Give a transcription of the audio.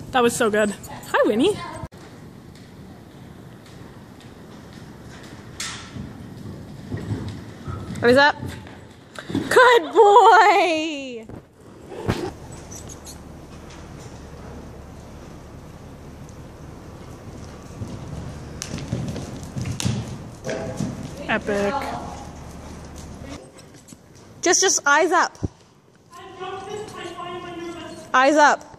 That was so good. Hi, Winnie. What is up? Good boy! Epic. Just eyes up. Eyes up.